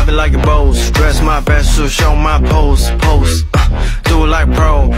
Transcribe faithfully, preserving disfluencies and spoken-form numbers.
it like a bows. Dress my best to show my pose, pose. Uh, do it like pro.